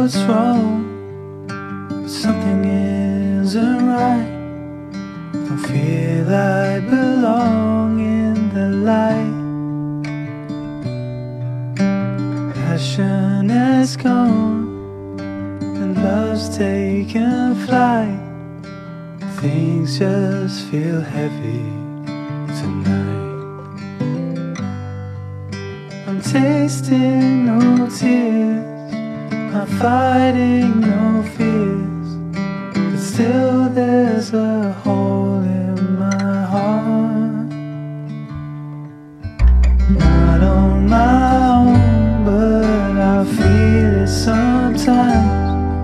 what's wrong, but something isn't right. Don't feel I belong in the light. Passion has gone and love's taken flight. Things just feel heavy tonight. I'm tasting no tears, I'm fighting no fears, but still there's a hole in my heart. Not on my own, but I feel it sometimes.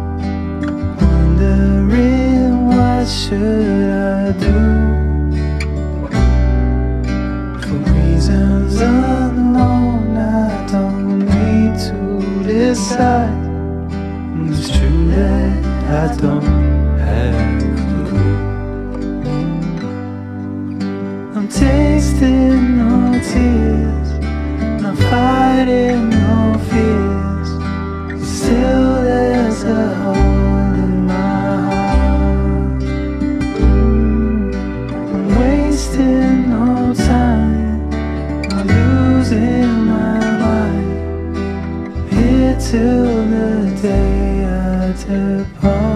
Wondering what should I do? For reasons unknown, I don't need to decide. It's true that I don't have a clue. I'm tasting no tears, I'm fighting no fears, but still there's a hole in my heart. I'm wasting no time, I'm losing my mind, here till the day I depart.